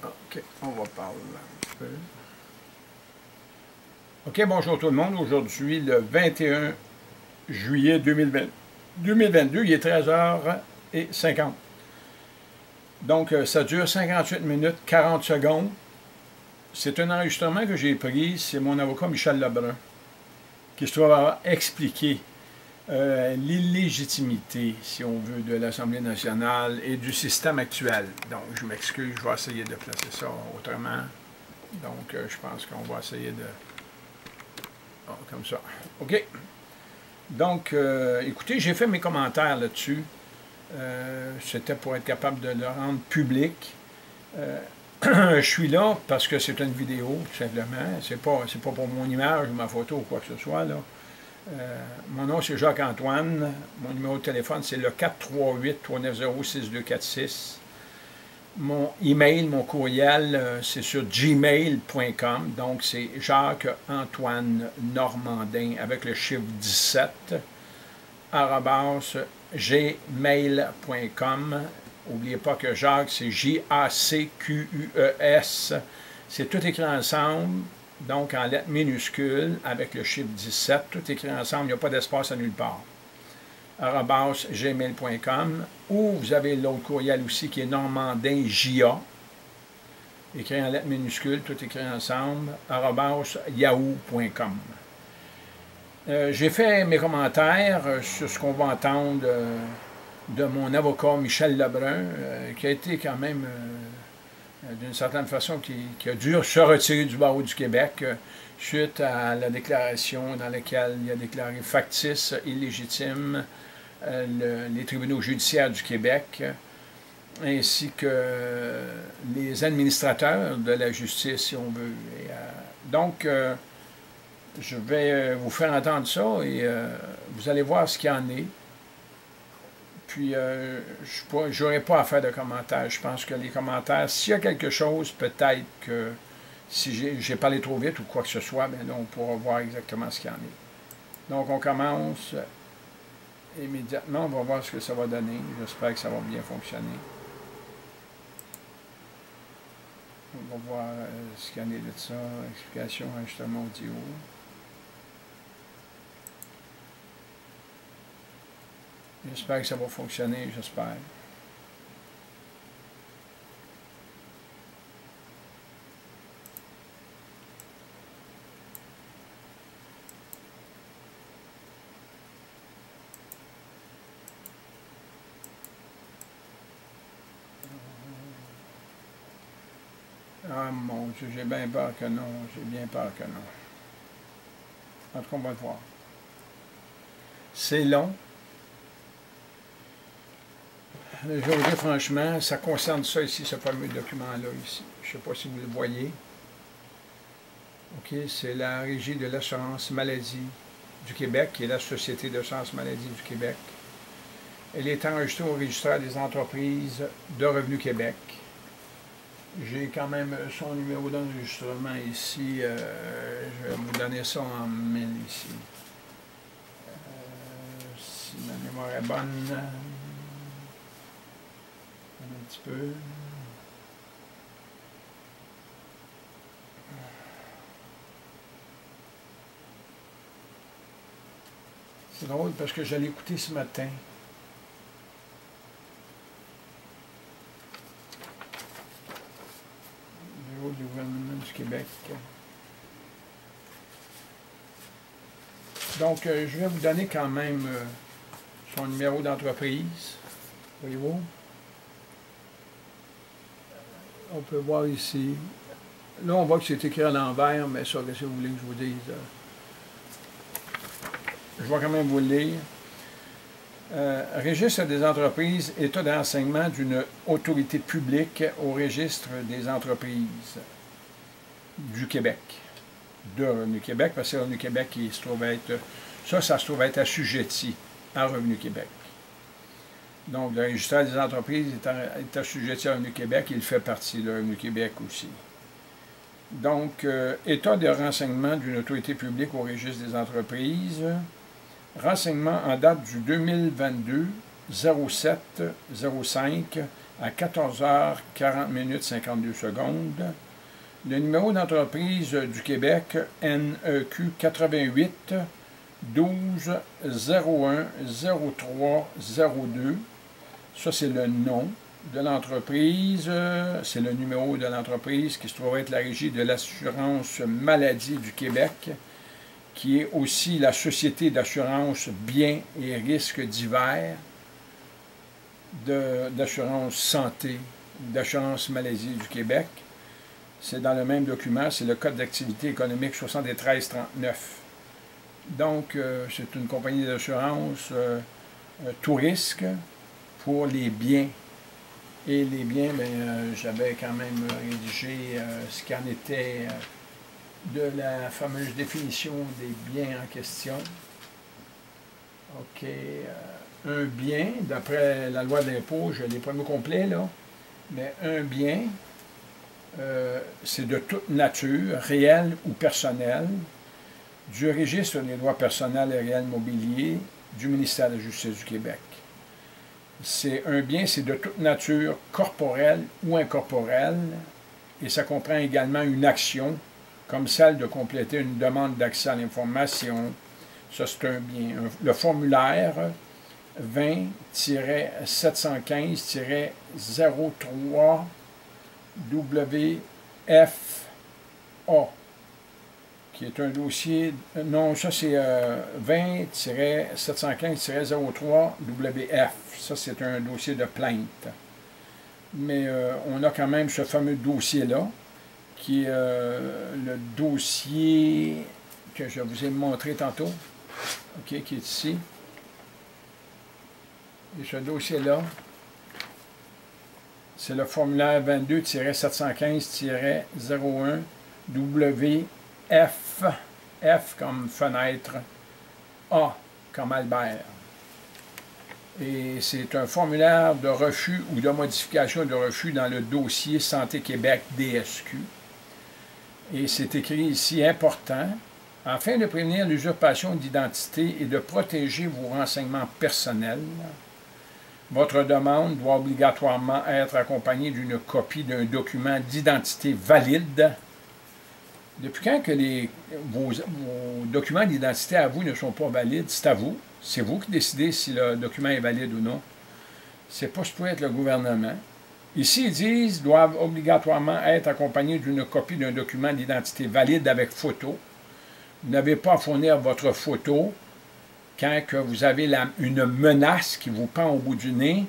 OK, on va parler un petit peu. OK, bonjour tout le monde. Aujourd'hui, le 21 juillet 2022, il est 13h50. Donc, ça dure 58 minutes, 40 secondes. C'est un enregistrement que j'ai pris, c'est mon avocat Michel Lebrun, qui se trouve avoir expliqué l'illégitimité, si on veut, de l'Assemblée nationale et du système actuel. Donc, je m'excuse, je vais essayer de placer ça autrement. Donc, je pense qu'on va essayer de... Oh, comme ça. OK. Donc, écoutez, j'ai fait mes commentaires là-dessus. C'était pour être capable de le rendre public. Je suis là parce que c'est une vidéo, tout simplement. C'est pas pour mon image ou ma photo ou quoi que ce soit, là. Mon nom, c'est Jacques-Antoine. Mon numéro de téléphone, c'est le 438-390-6246. Mon email, mon courriel, c'est sur gmail.com. Donc, c'est Jacques-Antoine Normandin avec le chiffre 17 @gmail.com. N'oubliez pas que Jacques, c'est J-A-C-Q-U-E-S. C'est tout écrit ensemble. Donc, en lettres minuscules, avec le chiffre 17, tout écrit ensemble, il n'y a pas d'espace à nulle part. @gmail.com, ou vous avez l'autre courriel aussi qui est normandinja, écrit en lettres minuscules, tout écrit ensemble, @yahoo.com. J'ai fait mes commentaires sur ce qu'on va entendre de mon avocat Michel Lebrun, qui a été quand même... d'une certaine façon, qui a dû se retirer du barreau du Québec suite à la déclaration dans laquelle il a déclaré factice, illégitime, les tribunaux judiciaires du Québec, ainsi que les administrateurs de la justice, si on veut. Donc, je vais vous faire entendre ça et vous allez voir ce qu'il y en est. Puis, je n'aurai pas à faire de commentaires. Je pense que les commentaires, s'il y a quelque chose, peut-être que si j'ai parlé trop vite ou quoi que ce soit, bien là, on pourra voir exactement ce qu'il y en est. Donc, on commence immédiatement. On va voir ce que ça va donner. J'espère que ça va bien fonctionner. On va voir ce qu'il y en est de ça. Explication, enregistrement audio. J'espère que ça va fonctionner, j'espère. Ah mon Dieu, j'ai bien peur que non, j'ai bien peur que non. En tout cas, on va le voir. C'est long. Je vais vous dire franchement, ça concerne ça ici, ce fameux document-là ici. Je ne sais pas si vous le voyez. OK, c'est la Régie de l'assurance maladie du Québec, qui est la Société d'assurance maladie du Québec. Elle est enregistrée au registre des entreprises de Revenu Québec. J'ai quand même son numéro d'enregistrement ici. Je vais vous donner ça en 1000 ici. Si ma mémoire est bonne... un petit peu. C'est drôle parce que je l'ai écouté ce matin. Bureau du gouvernement du Québec. Donc, je vais vous donner quand même son numéro d'entreprise. Voyez-vous? On peut voir ici. Là, on voit que c'est écrit à l'envers, mais ça, qu'est-ce que vous voulez que je vous dise? Je vais quand même vous le lire. Registre des entreprises, état de renseignement d'une autorité publique au registre des entreprises du Québec. De Revenu Québec, parce que Revenu Québec, il se trouve être... Ça se trouve être assujetti à Revenu Québec. Donc, le registre des entreprises est assujetti à Revenu Québec, il fait partie de Revenu Québec aussi. Donc, état de renseignement d'une autorité publique au registre des entreprises. Renseignement en date du 2022, 0705 à 14h40 52 secondes. Le numéro d'entreprise du Québec, NEQ 88 12 01 03 02. Ça, c'est le nom de l'entreprise. C'est le numéro de l'entreprise qui se trouve être la Régie de l'assurance maladie du Québec, qui est aussi la Société d'assurance biens et risques divers, d'assurance santé, d'assurance maladie du Québec. C'est dans le même document, c'est le Code d'activité économique 7339. Donc, c'est une compagnie d'assurance tout risque pour les biens. Et les biens, j'avais quand même rédigé ce qu'en était de la fameuse définition des biens en question. OK. Un bien, d'après la loi de l'impôt, je ne l'ai pas mis au complet, là, mais un bien, c'est de toute nature, réelle ou personnelle, du registre des droits personnels et réels mobiliers du ministère de la Justice du Québec. C'est un bien, c'est de toute nature, corporelle ou incorporelle, et ça comprend également une action, comme celle de compléter une demande d'accès à l'information. Ça, c'est un bien. Le formulaire 20-715-03 WFA, qui est un dossier, non, ça c'est 20-715-03 WF, ça c'est un dossier de plainte. Mais on a quand même ce fameux dossier-là, qui est le dossier que je vous ai montré tantôt, OK, qui est ici. Et ce dossier-là, c'est le formulaire 22-715-01 WF, F comme fenêtre, A comme Albert. Et c'est un formulaire de refus ou de modification de refus dans le dossier Santé Québec DSQ. Et c'est écrit ici, important, afin de prévenir l'usurpation d'identité et de protéger vos renseignements personnels, votre demande doit obligatoirement être accompagnée d'une copie d'un document d'identité valide. Depuis quand que vos documents d'identité à vous ne sont pas valides? C'est à vous. C'est vous qui décidez si le document est valide ou non. C'est pas supposé être le gouvernement. Ici, ils disent doivent obligatoirement être accompagnés d'une copie d'un document d'identité valide avec photo. Vous n'avez pas à fournir votre photo quand que vous avez une menace qui vous pend au bout du nez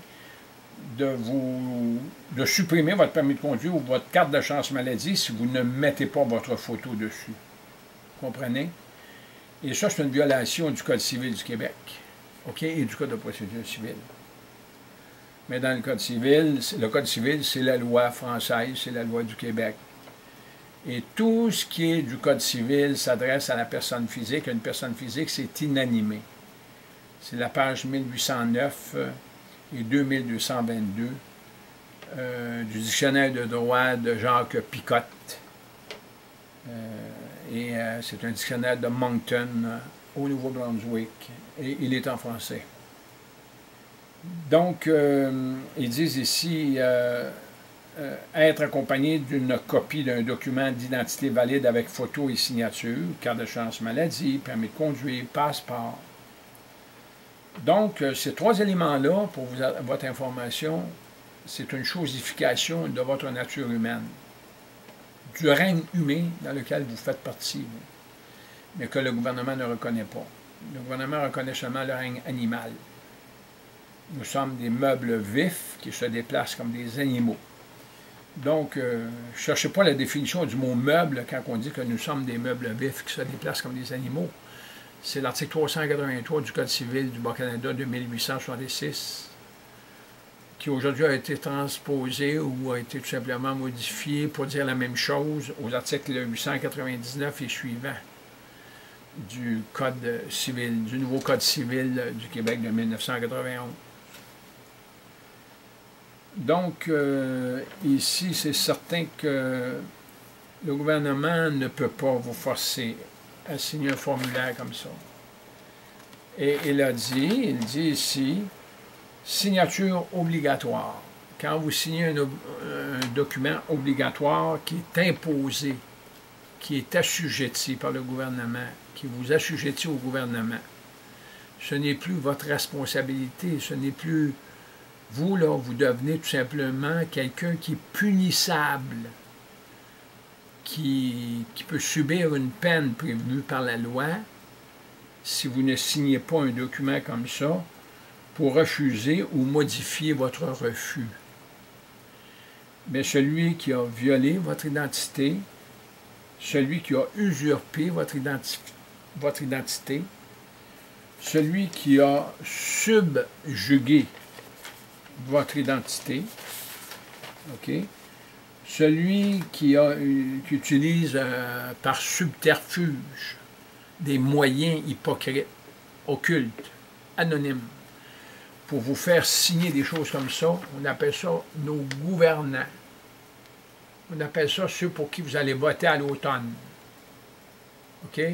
de supprimer votre permis de conduire ou votre carte de chance maladie si vous ne mettez pas votre photo dessus. Vous comprenez? Et ça, c'est une violation du Code civil du Québec, OK, et du Code de procédure civile. Mais dans le Code civil, c'est la loi française, c'est la loi du Québec. Et tout ce qui est du Code civil s'adresse à la personne physique. Une personne physique, c'est inanimé. C'est la page 1809 et 2222 du dictionnaire de droit de Jacques Picotte. C'est un dictionnaire de Moncton au Nouveau-Brunswick. Et il est en français. Donc, ils disent ici être accompagné d'une copie d'un document d'identité valide avec photo et signature, carte de chance maladie, permis de conduire, passeport. Donc, ces trois éléments-là, pour votre information, c'est une chosification de votre nature humaine, du règne humain dans lequel vous faites partie, mais que le gouvernement ne reconnaît pas. Le gouvernement reconnaît seulement le règne animal. Nous sommes des meubles vifs qui se déplacent comme des animaux. Donc, ne cherchez pas la définition du mot meuble quand on dit que nous sommes des meubles vifs qui se déplacent comme des animaux. C'est l'article 383 du Code civil du Bas-Canada de 1866 qui aujourd'hui a été transposé ou a été tout simplement modifié pour dire la même chose aux articles 899 et suivants du Code civil, du nouveau Code civil du Québec de 1991. Donc, ici, c'est certain que le gouvernement ne peut pas vous forcer à signer un formulaire comme ça. Et il dit ici, Signature obligatoire. Quand vous signez un document obligatoire qui est imposé, qui est assujetti par le gouvernement, qui vous assujettit au gouvernement, ce n'est plus votre responsabilité, ce n'est plus vous, là, vous devenez tout simplement quelqu'un qui est punissable, qui peut subir une peine prévue par la loi si vous ne signez pas un document comme ça pour refuser ou modifier votre refus. Mais celui qui a violé votre identité, celui qui a usurpé votre identité, celui qui a subjugué votre identité, OK? Celui qui utilise par subterfuge des moyens hypocrites, occultes, anonymes, pour vous faire signer des choses comme ça, on appelle ça nos gouvernants. On appelle ça ceux pour qui vous allez voter à l'automne. OK?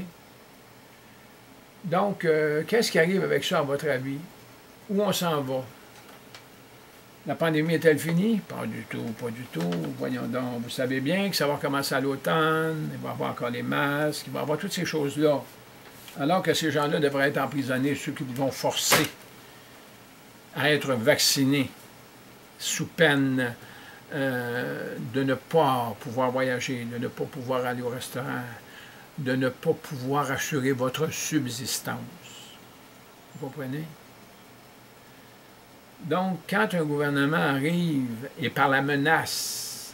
Donc, qu'est-ce qui arrive avec ça, à votre avis? Où on s'en va? La pandémie est-elle finie? Pas du tout, pas du tout. Voyons donc, vous savez bien que ça va commencer à l'automne, il va y avoir encore les masques, il va y avoir toutes ces choses-là. Alors que ces gens-là devraient être emprisonnés, ceux qui vont forcer à être vaccinés sous peine de ne pas pouvoir voyager, de ne pas pouvoir aller au restaurant, de ne pas pouvoir assurer votre subsistance. Vous comprenez? Donc, quand un gouvernement arrive, et par la menace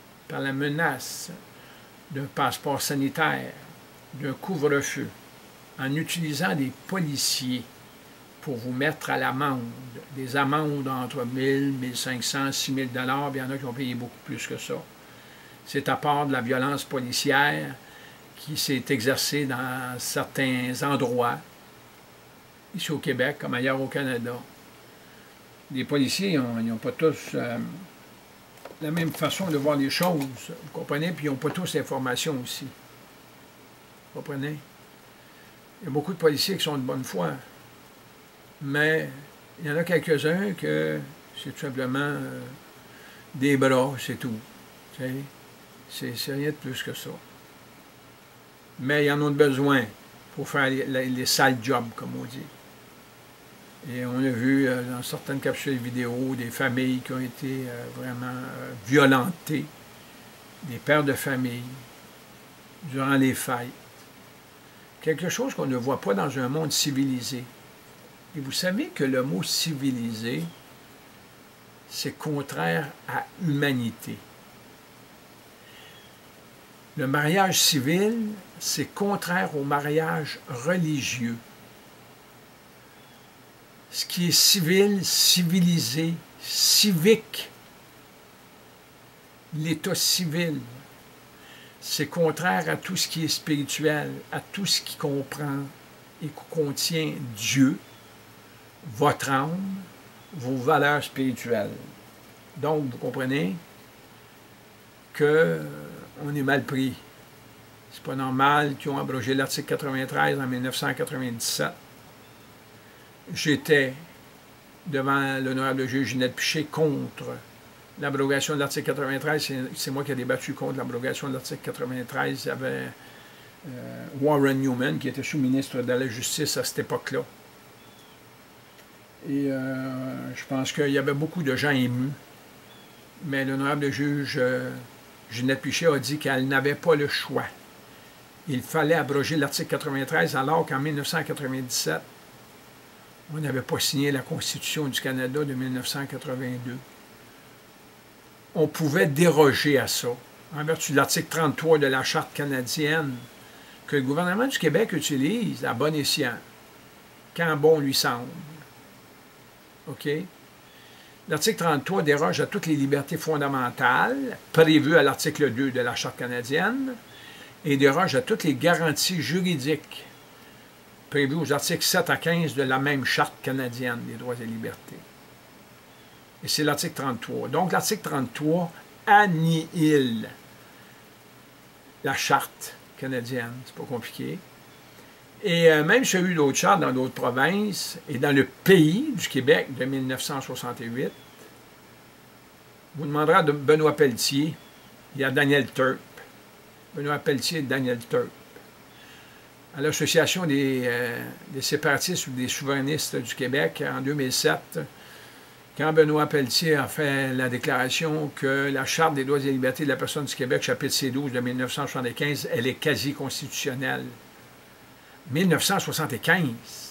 d'un passeport sanitaire, d'un couvre-feu, en utilisant des policiers pour vous mettre à l'amende, des amendes entre 1000, 1500, 6000 $, il y en a qui ont payé beaucoup plus que ça. C'est à part de la violence policière qui s'est exercée dans certains endroits, ici au Québec, comme ailleurs au Canada. Les policiers, ils n'ont pas tous la même façon de voir les choses, vous comprenez? Puis ils n'ont pas tous l'information aussi. Vous comprenez? Il y a beaucoup de policiers qui sont de bonne foi, mais il y en a quelques-uns que c'est tout simplement des bras, c'est tout. C'est rien de plus que ça. Mais ils en ont besoin pour faire les sales jobs, comme on dit. Et on a vu dans certaines capsules vidéo des familles qui ont été vraiment violentées, des pères de famille, durant les fêtes. Quelque chose qu'on ne voit pas dans un monde civilisé. Et vous savez que le mot « civilisé », c'est contraire à « humanité ». Le mariage civil, c'est contraire au mariage religieux. Ce qui est civil, civilisé, civique, l'état civil, c'est contraire à tout ce qui est spirituel, à tout ce qui comprend et contient Dieu, votre âme, vos valeurs spirituelles. Donc, vous comprenez qu'on est mal pris. C'est pas normal qu'ils ont abrogé l'article 93 en 1997. J'étais devant l'honorable juge Ginette Piché contre l'abrogation de l'article 93. C'est moi qui ai débattu contre l'abrogation de l'article 93. Il y avait Warren Newman, qui était sous-ministre de la Justice à cette époque-là. Et je pense qu'il y avait beaucoup de gens émus. Mais l'honorable juge Ginette Piché a dit qu'elle n'avait pas le choix. Il fallait abroger l'article 93, alors qu'en 1997, on n'avait pas signé la Constitution du Canada de 1982. On pouvait déroger à ça, en vertu de l'article 33 de la Charte canadienne, que le gouvernement du Québec utilise à bon escient, quand bon lui semble. OK? L'article 33 déroge à toutes les libertés fondamentales prévues à l'article 2 de la Charte canadienne et déroge à toutes les garanties juridiques prévues aux articles 7 à 15 de la même Charte canadienne des droits et libertés. Et c'est l'article 33. Donc, l'article 33 annihile la Charte canadienne, c'est pas compliqué, Et même s'il y a eu d'autres chartes dans d'autres provinces, et dans le pays du Québec de 1968, vous demanderez à Benoît Pelletier, il y a Daniel Turp. Benoît Pelletier et Daniel Turp. À l'Association des séparatistes ou des souverainistes du Québec, en 2007, quand Benoît Pelletier a fait la déclaration que la Charte des droits et libertés de la personne du Québec, chapitre C12 de 1975, elle est quasi constitutionnelle. 1975.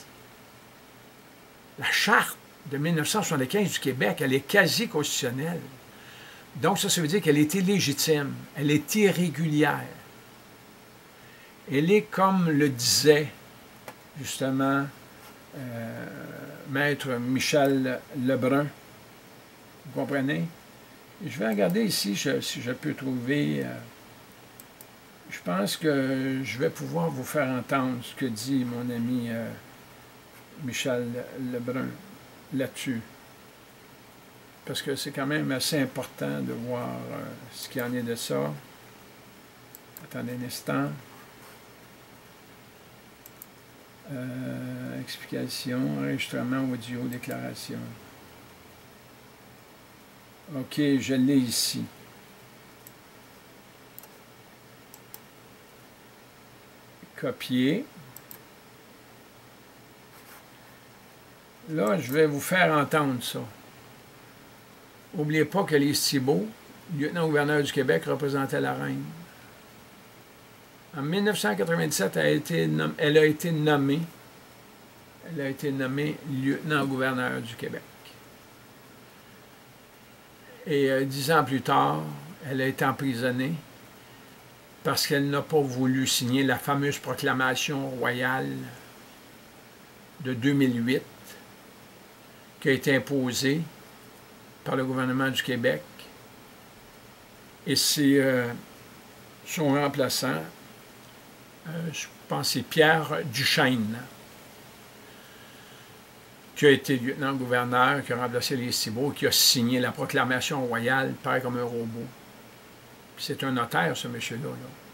La Charte de 1975 du Québec, elle est quasi constitutionnelle. Donc ça veut dire qu'elle est illégitime, elle est irrégulière. Elle est, comme le disait justement Maître Michel Lebrun, vous comprenez? Je vais regarder ici si je peux trouver... je pense que je vais pouvoir vous faire entendre ce que dit mon ami Michel Lebrun là-dessus. Parce que c'est quand même assez important de voir ce qu'il y en est de ça. Attendez un instant. Explication, enregistrement audio, déclaration. OK, je l'ai ici. Copier. Là, je vais vous faire entendre ça. N'oubliez pas que Lise Thibault, lieutenant-gouverneur du Québec, représentait la reine. En 1997, elle a été nommée lieutenant-gouverneur du Québec. Et 10 ans plus tard, elle a été emprisonnée parce qu'elle n'a pas voulu signer la fameuse proclamation royale de 2008 qui a été imposée par le gouvernement du Québec. Et c'est son remplaçant, je pense que c'est Pierre Duchesne, qui a été lieutenant-gouverneur, qui a remplacé Lise Thibault, qui a signé la proclamation royale, pareil comme un robot. C'est un notaire, ce monsieur-là.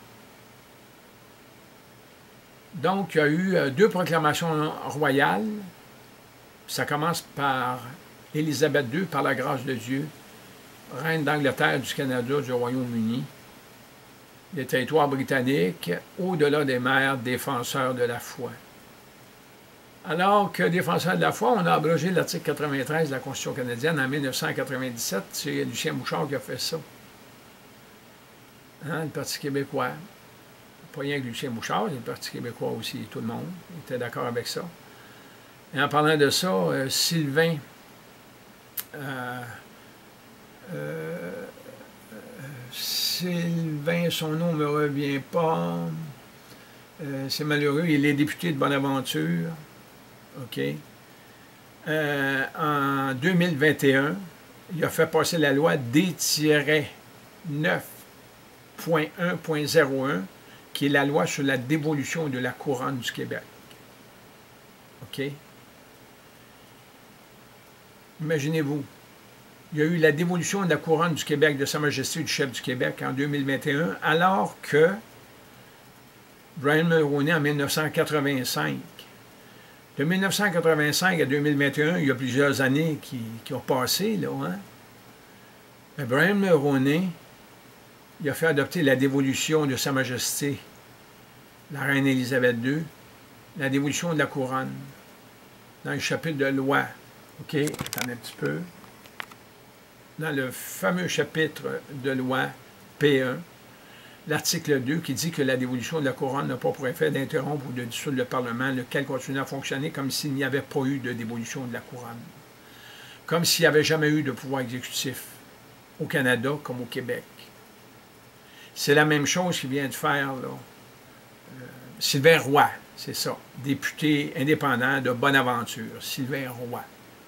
Donc, il y a eu 2 proclamations royales. Ça commence par Élisabeth II, par la grâce de Dieu, reine d'Angleterre, du Canada, du Royaume-Uni, des territoires britanniques, au-delà des mers, défenseurs de la foi. Alors que défenseurs de la foi, on a abrogé l'article 93 de la Constitution canadienne en 1997. C'est Lucien Bouchard qui a fait ça. Hein, le Parti québécois. Pas rien que Lucien Bouchard, le Parti québécois aussi, tout le monde était d'accord avec ça. Et en parlant de ça, Sylvain Sylvain, son nom ne me revient pas. C'est malheureux, il est député de Bonaventure. OK. En 2021, il a fait passer la loi D-9.1.01, qui est la loi sur la dévolution de la couronne du Québec. OK? Imaginez-vous, il y a eu la dévolution de la couronne du Québec de Sa Majesté du chef du Québec en 2021, alors que Brian Mulroney en 1985. De 1985 à 2021, il y a plusieurs années qui ont passé, là, hein? Mais Brian Mulroney, il a fait adopter la dévolution de Sa Majesté, la reine Élisabeth II, la dévolution de la couronne, dans le chapitre de loi. OK, attendez un petit peu. Dans le fameux chapitre de loi P1, l'article 2 qui dit que la dévolution de la couronne n'a pas pour effet d'interrompre ou de dissoudre le Parlement, lequel continue à fonctionner comme s'il n'y avait pas eu de dévolution de la couronne. Comme s'il n'y avait jamais eu de pouvoir exécutif au Canada comme au Québec. C'est la même chose qu'il vient de faire, là. Sylvain Roy, c'est ça, député indépendant de Bonaventure, Sylvain Roy.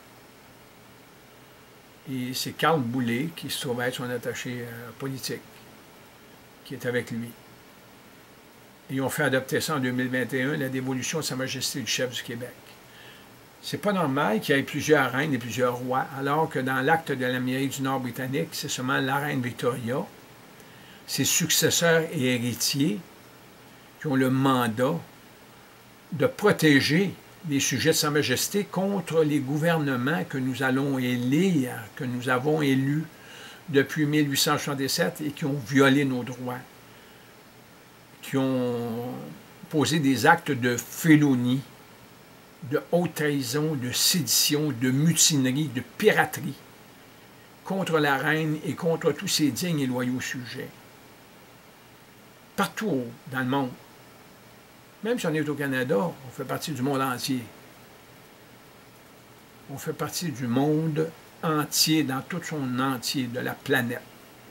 Et c'est Carl Boulay, qui se trouvait être son attaché politique, qui est avec lui. Ils ont fait adopter ça en 2021, la dévolution de Sa Majesté du chef du Québec. C'est pas normal qu'il y ait plusieurs reines et plusieurs rois, alors que dans l'acte de l'Amérique du Nord britannique, c'est seulement la reine Victoria, ses successeurs et héritiers, qui ont le mandat de protéger les sujets de Sa Majesté contre les gouvernements que nous allons élire, que nous avons élus depuis 1867 et qui ont violé nos droits, qui ont posé des actes de félonie, de haute trahison, de sédition, de mutinerie, de piraterie contre la reine et contre tous ses dignes et loyaux sujets. Partout dans le monde. Même si on est au Canada, on fait partie du monde entier. On fait partie du monde entier, dans tout son entier, de la planète.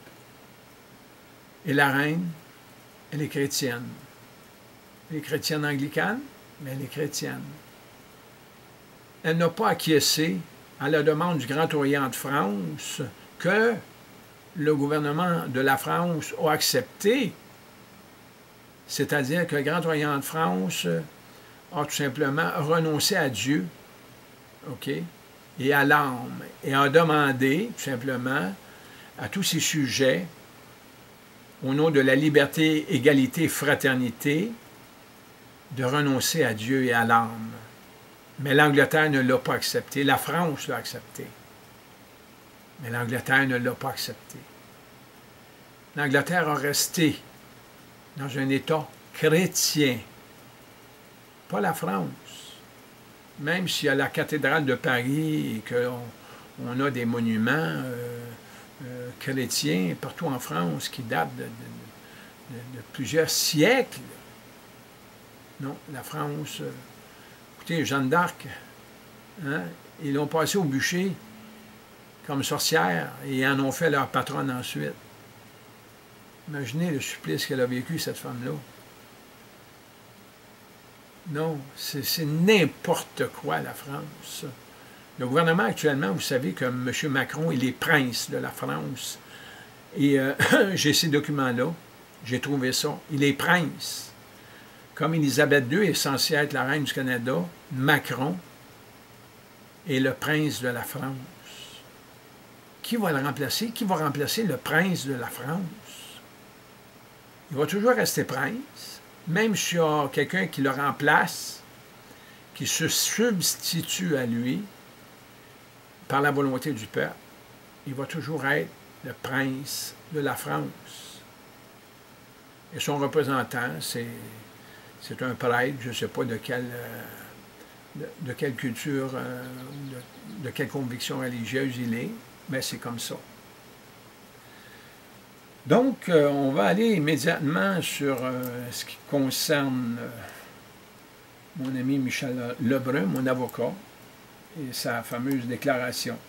Et la reine, elle est chrétienne. Elle est chrétienne anglicane, mais elle est chrétienne. Elle n'a pas acquiescé à la demande du Grand Orient de France que le gouvernement de la France a accepté, c'est-à-dire que le Grand Orient de France a tout simplement renoncé à Dieu, OK, et à l'âme, et a demandé tout simplement à tous ces sujets, au nom de la liberté, égalité, fraternité, de renoncer à Dieu et à l'âme. Mais l'Angleterre ne l'a pas accepté. La France l'a accepté. Mais l'Angleterre ne l'a pas accepté. L'Angleterre a resté dans un État chrétien. Pas la France. Même s'il y a la cathédrale de Paris et qu'on a des monuments chrétiens partout en France qui datent de plusieurs siècles. Non, la France... Écoutez, Jeanne d'Arc, hein, ils l'ont passé au bûcher comme sorcière et en ont fait leur patronne ensuite. Imaginez le supplice qu'elle a vécu, cette femme-là. Non, c'est n'importe quoi, la France. Le gouvernement actuellement, vous savez que M. Macron, il est prince de la France. Et j'ai ces documents-là, j'ai trouvé ça. Il est prince. Comme Élisabeth II est censée être la reine du Canada, Macron est le prince de la France. Qui va le remplacer? Qui va remplacer le prince de la France? Il va toujours rester prince, même s'il y a quelqu'un qui le remplace, qui se substitue à lui par la volonté du peuple. Il va toujours être le prince de la France. Et son représentant, c'est un prêtre, je ne sais pas de quelle culture, de quelle conviction religieuse il est, mais c'est comme ça. Donc, on va aller immédiatement sur ce qui concerne mon ami Michel Lebrun, mon avocat, et sa fameuse déclaration.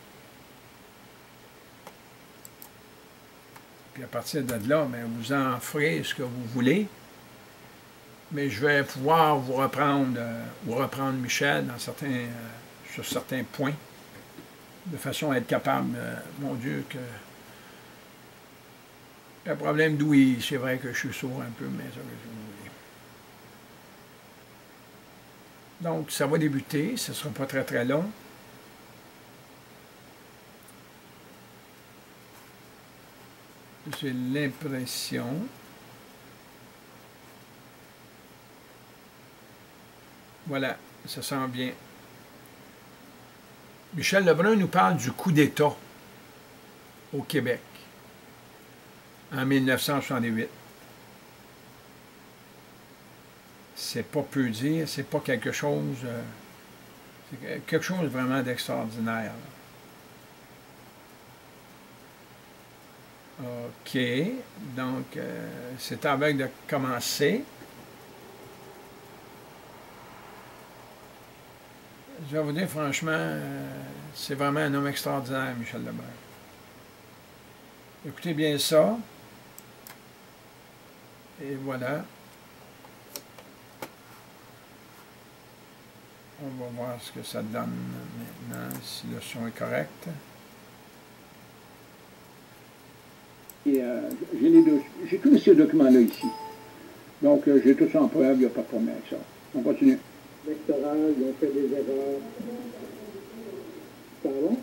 Puis à partir de là, bien, vous en ferez ce que vous voulez. Mais je vais pouvoir vous reprendre Michel dans sur certains points, de façon à être capable, mon Dieu, que le problème d'ouïe, c'est vrai que je suis sourd un peu, mais ça va jouer. Donc, ça va débuter, ce ne sera pas très très long. J'ai l'impression... Voilà, ça sent bien. Michel Lebrun nous parle du coup d'État au Québec en 1968. C'est pas peu dire, c'est pas quelque chose... c'est quelque chose vraiment d'extraordinaire. OK, donc c'est avec de commencer. Je vais vous dire, franchement, c'est vraiment un homme extraordinaire, Michel Lebrun. Écoutez bien ça. Et voilà. On va voir ce que ça donne maintenant, si le son est correct. J'ai tous ces documents-là ici. Donc, j'ai tout ça en preuve, il n'y a pas de problème avec ça. On continue. L'électoral, ils ont fait des erreurs. Pardon?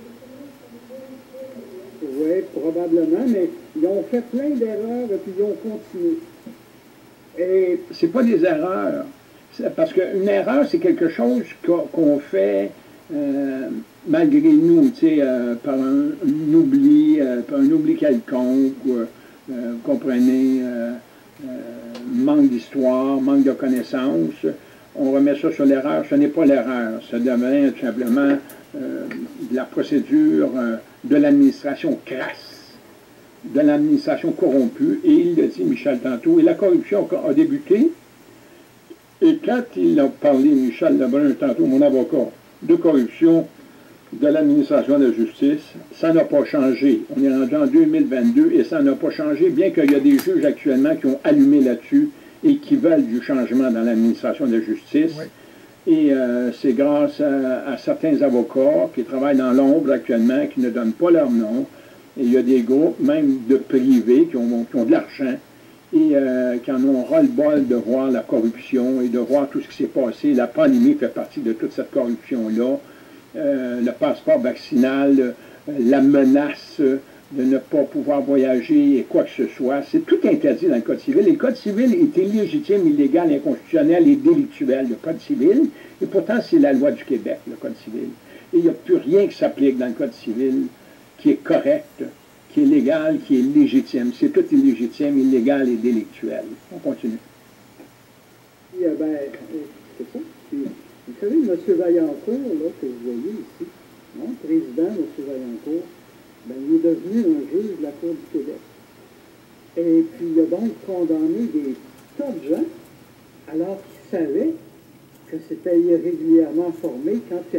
Oui, probablement, mais ils ont fait plein d'erreurs et puis ils ont continué. Et c'est pas des erreurs. Parce qu'une erreur, c'est quelque chose qu'on fait malgré nous, par par un oubli quelconque, vous comprenez, manque d'histoire, manque de connaissances. On remet ça sur l'erreur. Ce n'est pas l'erreur. Ça devient tout simplement de la procédure de l'administration crasse, de l'administration corrompue. Et il le dit, Michel, tantôt. Et la corruption a débuté. Et quand il a parlé, Michel Lebrun, tantôt, mon avocat, de corruption de l'administration de la justice, ça n'a pas changé. On est rendu en 2022 et ça n'a pas changé, bien qu'il y a des juges actuellement qui ont allumé là-dessus et qui veulent du changement dans l'administration de la justice. Oui. Et c'est grâce à certains avocats qui travaillent dans l'ombre actuellement, qui ne donnent pas leur nom. Et il y a des groupes, même de privés, qui ont de l'argent et qui en ont ras-le-bol de voir la corruption et de voir tout ce qui s'est passé. La pandémie fait partie de toute cette corruption-là. Le passeport vaccinal, la menace de ne pas pouvoir voyager et quoi que ce soit. C'est tout interdit dans le Code civil. Et le Code civil est illégitime, illégal, inconstitutionnel et délictuel, le Code civil. Et pourtant, c'est la loi du Québec, le Code civil. Et il n'y a plus rien qui s'applique dans le Code civil qui est correct, qui est légal, qui est légitime. C'est tout illégitime, illégal et délictuel. On continue. C'est ça. Vous savez, M. Vaillancourt, là, que vous voyez ici, hein, président M. Vaillancourt, ben, il est devenu un juge de la Cour du Québec. Et puis, il a donc condamné des tas de gens, alors qu'il savait que c'était irrégulièrement formé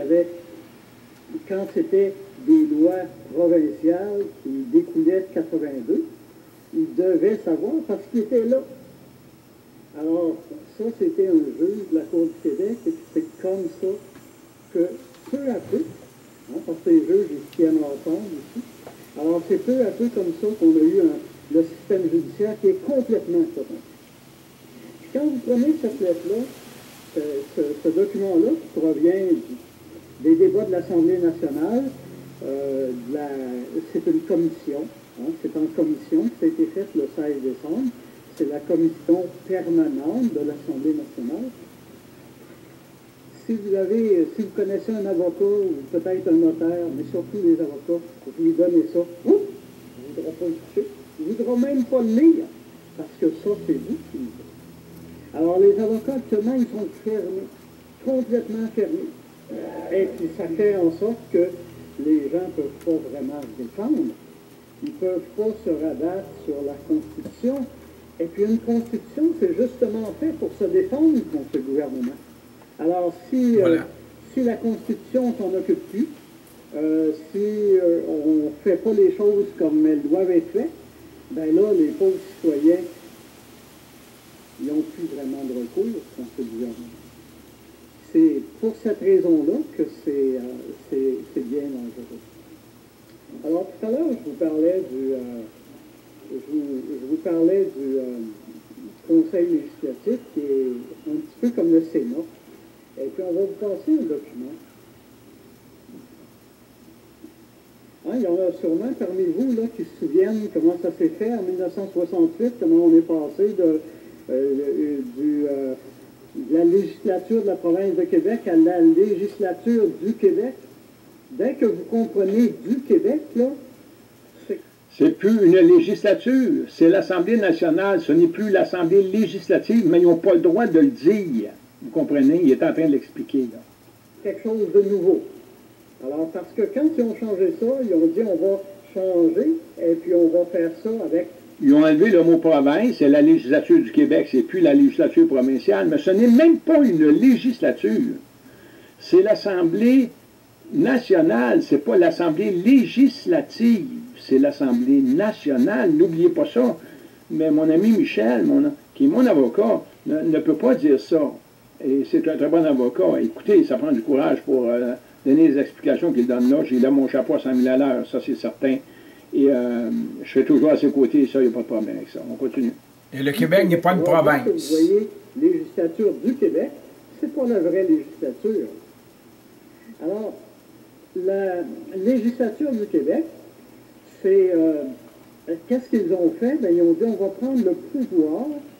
quand c'était des lois provinciales qui découlaient de 82. Il devait savoir parce qu'il était là. Alors, ça, c'était un juge de la Cour du Québec, et c'est comme ça que, peu à peu, hein, parce que les juges, ils se tiennent ensemble ici, alors c'est peu à peu comme ça qu'on a eu le système judiciaire qui est complètement corrompu. Quand vous prenez cette lettre-là, ce document-là, qui provient des débats de l'Assemblée nationale, c'est une commission, hein, c'est en commission, ça a été fait le 16 décembre, c'est la commission permanente de l'Assemblée nationale. Si vous connaissez un avocat ou peut-être un notaire, mais surtout les avocats, vous lui donnez ça, il ne voudra pas le toucher, il ne voudra même pas le lire, parce que ça, c'est vous qui le dites. Alors, les avocats, actuellement, ils sont fermés, complètement fermés. Et puis, ça fait en sorte que les gens ne peuvent pas vraiment se défendre. Ils ne peuvent pas se rabattre sur la Constitution. Et puis, une Constitution, c'est justement fait pour se défendre contre le gouvernement. Alors, si la Constitution s'en occupe plus, si on ne fait pas les choses comme elles doivent être faites, ben là, les pauvres citoyens, ils n'ont plus vraiment de recours contre le gouvernement. C'est pour cette raison-là que c'est bien dangereux. Alors, tout à l'heure, je vous parlais du Conseil législatif qui est un petit peu comme le Sénat. Et puis, on va vous passer un document. Hein, il y en a sûrement parmi vous là, qui se souviennent comment ça s'est fait en 1968, comment on est passé de la législature de la province de Québec à la législature du Québec. Dès que vous comprenez du Québec, là, c'est plus une législature, c'est l'Assemblée nationale, ce n'est plus l'Assemblée législative, mais ils n'ont pas le droit de le dire. Vous comprenez? Il est en train de l'expliquer, là. Quelque chose de nouveau. Alors, parce que quand ils ont changé ça, ils ont dit on va changer, et puis on va faire ça avec... Ils ont enlevé le mot province, c'est la législature du Québec, c'est plus la législature provinciale, mais ce n'est même pas une législature. C'est l'Assemblée nationale, c'est pas l'Assemblée législative, c'est l'Assemblée nationale, n'oubliez pas ça. Mais mon ami Michel, qui est mon avocat, ne peut pas dire ça. Et c'est un très bon avocat. Écoutez, ça prend du courage pour donner les explications qu'il donne là. J'ai là mon chapeau à 100 000 à l'heure, ça c'est certain. Et je serai toujours à ses côtés, ça, il n'y a pas de problème avec ça. On continue. Et le Québec n'est pas une province. Vous voyez, législature du Québec, c'est pas la vraie législature. Alors, la législature du Québec, c'est... qu'est-ce qu'ils ont fait? Bien, ils ont dit, on va prendre le pouvoir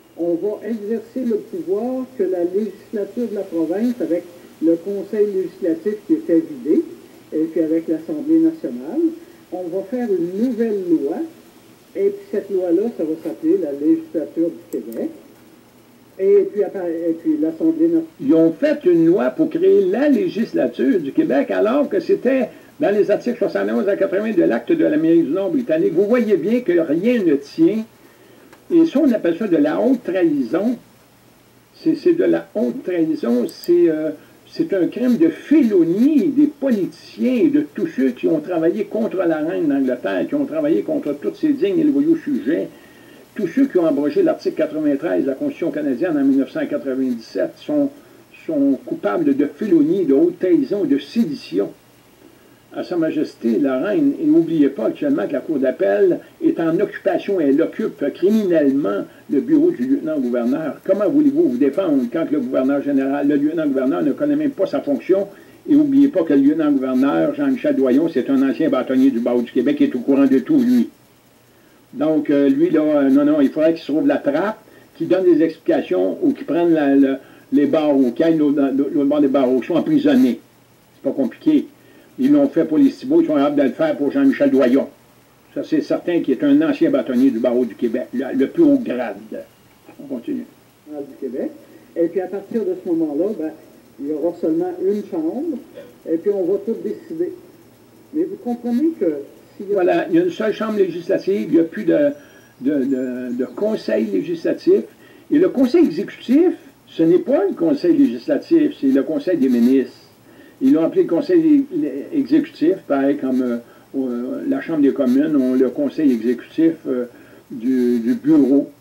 on va exercer le pouvoir que la législature de la province, avec le conseil législatif qui était vidé, et puis avec l'Assemblée nationale, on va faire une nouvelle loi, et puis cette loi-là, ça va s'appeler la législature du Québec, et puis l'Assemblée nationale. Ils ont fait une loi pour créer la législature du Québec, alors que c'était dans les articles 71 à 80 de l'acte de l'Amérique du Nord britannique. Vous voyez bien que rien ne tient. Et ça, on appelle ça de la haute trahison. C'est de la haute trahison. C'est un crime de félonie des politiciens et de tous ceux qui ont travaillé contre la reine d'Angleterre, qui ont travaillé contre tous ces dignes et loyaux sujets. Tous ceux qui ont abrogé l'article 93 de la Constitution canadienne en 1997 sont coupables de félonie, de haute trahison et de sédition à Sa Majesté la Reine. Et n'oubliez pas actuellement que la Cour d'appel est en occupation et elle occupe criminellement le bureau du lieutenant-gouverneur. Comment voulez-vous vous défendre quand le gouverneur général, le lieutenant-gouverneur ne connaît même pas sa fonction? Et n'oubliez pas que le lieutenant-gouverneur, Jean-Michel Doyon, c'est un ancien bâtonnier du barreau du Québec qui est au courant de tout, lui. Donc, lui, là, non, il faudrait qu'il se trouve la trappe, qu'il donne des explications ou qu'il prenne les barreaux, qu'il aille l'autre bord des barreaux, qu'ils soient emprisonnés. C'est pas compliqué. Ils l'ont fait pour les Thibault, ils sont capables de le faire pour Jean-Michel Doyon. Ça, c'est certain qu'il est un ancien bâtonnier du barreau du Québec, le plus haut grade. On continue. Du Québec. Et puis, à partir de ce moment-là, ben, il y aura seulement une chambre, et puis on va tout décider. Mais vous comprenez que... Voilà, il y a une seule chambre législative, il n'y a plus de conseil législatif. Et le conseil exécutif, ce n'est pas le conseil législatif, c'est le conseil des ministres. Ils l'ont appelé le conseil exécutif, pareil comme la Chambre des communes ont le conseil exécutif du bureau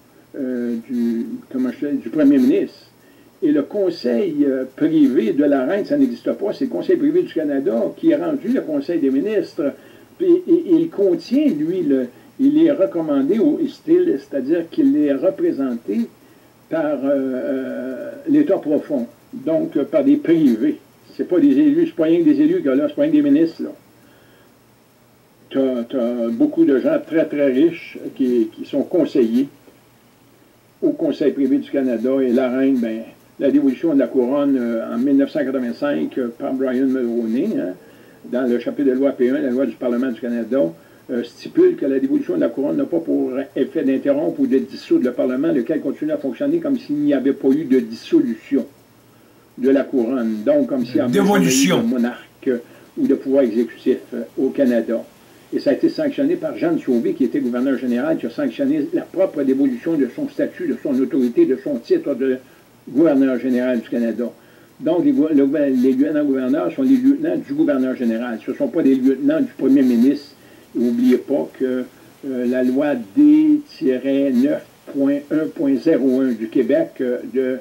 du premier ministre. Et le conseil privé de la reine, ça n'existe pas, c'est le conseil privé du Canada qui est rendu le conseil des ministres. Et il contient, lui, il est recommandé au style, c'est-à-dire qu'il est représenté par l'État profond, donc par des privés. C'est pas des élus, c'est pas rien que des élus que là, c'est pas rien que des ministres, là. T'as beaucoup de gens très, très riches qui sont conseillers au Conseil privé du Canada, et la reine, ben, la dévolution de la couronne en 1985 par Brian Mulroney, hein, dans le chapitre de loi P1, la loi du Parlement du Canada, stipule que la dévolution de la couronne n'a pas pour effet d'interrompre ou de dissoudre le Parlement, lequel continue à fonctionner comme s'il n'y avait pas eu de dissolution de la couronne, donc comme s'il y avait dévolution de monarque ou de pouvoir exécutif au Canada. Et ça a été sanctionné par Jean Sauvé, qui était gouverneur général, qui a sanctionné la propre dévolution de son statut, de son autorité, de son titre de gouverneur général du Canada. Donc, les lieutenants-gouverneurs sont les lieutenants du gouverneur général. Ce ne sont pas des lieutenants du premier ministre. N'oubliez pas que la loi D-9.1.01 du Québec de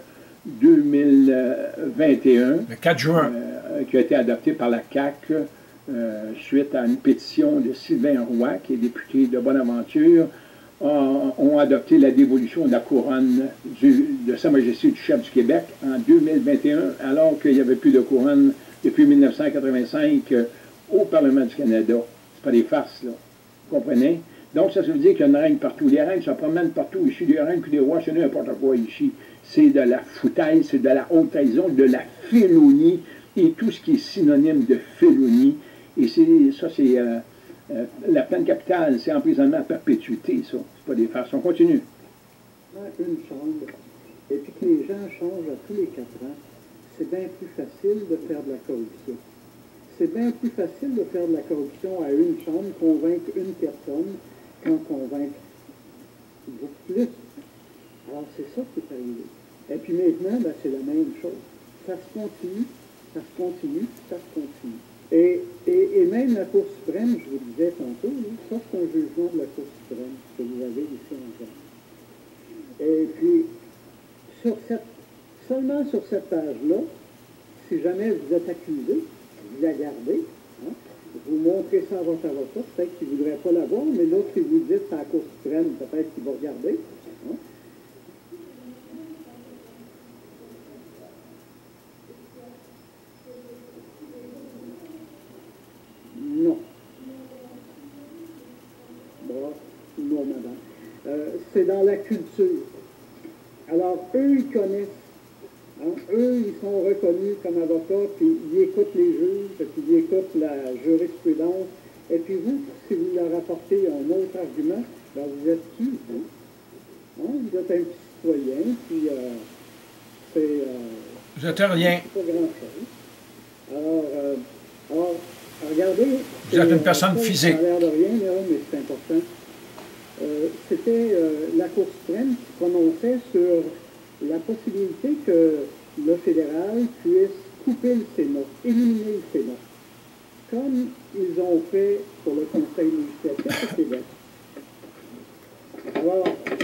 2021, le 4 juin, qui a été adoptée par la CAQ suite à une pétition de Sylvain Roy, qui est député de Bonaventure, ont adopté la dévolution de la couronne de Sa Majesté du chef du Québec en 2021, alors qu'il n'y avait plus de couronne depuis 1985 au Parlement du Canada. C'est pas des farces, là. Vous comprenez? Donc, ça veut dire qu'il y a une reine partout. Les reines se promènent partout ici. Des reines puis des rois, c'est n'importe quoi ici. C'est de la foutaise, c'est de la haute trahison, de la félonie et tout ce qui est synonyme de félonie. Et ça, c'est la peine capitale, c'est emprisonnement à perpétuité, ça. C'est pas des farces. On continue. Une chambre, et puis que les gens changent à tous les 4 ans, c'est bien plus facile de faire de la corruption. C'est bien plus facile de faire de la corruption à une chambre, convaincre une personne, qu'en convaincre beaucoup plus. Alors, c'est ça qui est arrivé. Et puis maintenant, ben, c'est la même chose. Ça se continue, ça se continue, ça se continue. Et même la Cour suprême, je vous disais tantôt, là, sauf qu'un jugement de la Cour suprême que vous avez ici encore. Et puis, seulement sur cette page-là, si jamais vous êtes accusé, vous la gardez, hein, vous montrez ça à votre avocat, peut-être qu'il ne voudrait pas l'avoir, mais l'autre qui vous dit c'est à la Cour suprême, peut-être qu'il va regarder. Hein. Non. Bon, non, madame. C'est dans la culture. Alors, eux, ils connaissent. Hein, eux, ils sont reconnus comme avocats, puis ils écoutent les juges, puis ils écoutent la jurisprudence. Et puis vous, si vous leur apportez un autre argument, ben vous êtes qui, vous? Hein? Vous êtes un petit citoyen, puis Vous n'êtes rien. c'est pas grand-chose. Alors, regardez... Vous êtes une personne physique. Ça a l'air de rien, là, mais c'est important. C'était la Cour suprême qui prononçait sur la possibilité que le fédéral puisse couper le Sénat, éliminer le Sénat, comme ils ont fait pour le Conseil législatif au Québec. Alors,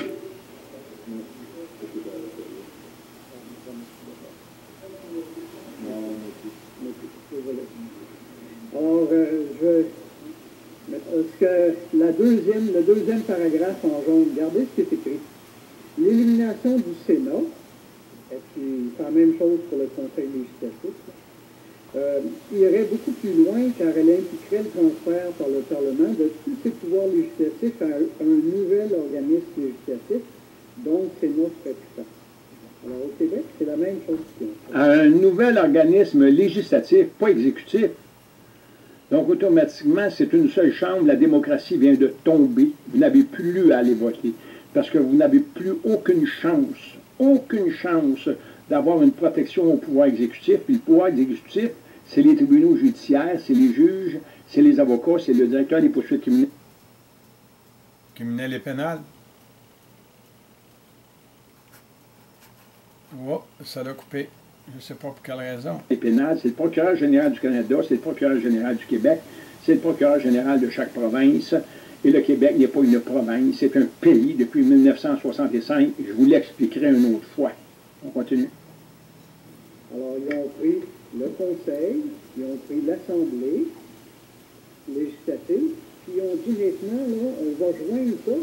le deuxième paragraphe en jaune, regardez ce qui est écrit. L'élimination du Sénat, et puis c'est la même chose pour le Conseil législatif, irait beaucoup plus loin car elle impliquerait le transfert par le Parlement de tous ses pouvoirs législatifs à un nouvel organisme législatif, donc Sénat serait plus tard. Alors au Québec, c'est la même chose qu'ils ont fait. Un nouvel organisme législatif, pas exécutif. Donc, automatiquement, c'est une seule chambre, la démocratie vient de tomber. Vous n'avez plus à aller voter, parce que vous n'avez plus aucune chance d'avoir une protection au pouvoir exécutif. Puis le pouvoir exécutif, c'est les tribunaux judiciaires, c'est les juges, c'est les avocats, c'est le directeur des poursuites criminelles. Criminel et pénal. Oh, ça l'a coupé. Je ne sais pas pour quelle raison. Les pénales, c'est le procureur général du Canada, c'est le procureur général du Québec, c'est le procureur général de chaque province. Et le Québec n'est pas une province, c'est un pays depuis 1965. Je vous l'expliquerai une autre fois. On continue. Alors, ils ont pris le Conseil, ils ont pris l'Assemblée législative, puis ils ont dit maintenant, là, on va joindre ça,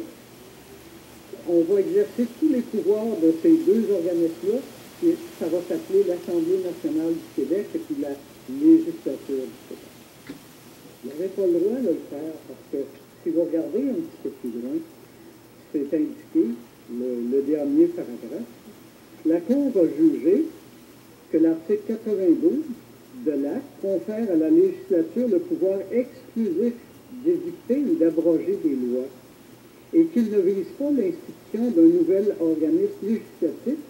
on va exercer tous les pouvoirs de ces deux organismes-là, et ça va s'appeler l'Assemblée nationale du Québec et puis la législature du Québec. Ils n'avaient pas le droit de le faire parce que si vous regardez un petit peu plus loin, c'est indiqué, le dernier paragraphe, la Cour a jugé que l'article 92 de l'acte confère à la législature le pouvoir exclusif d'édicter ou d'abroger des lois et qu'il ne vise pas l'institution d'un nouvel organisme législatif